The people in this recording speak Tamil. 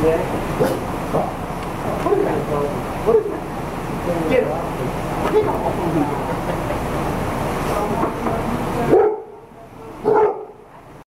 Yeah. What is that? What is that? Get off. Get off of me.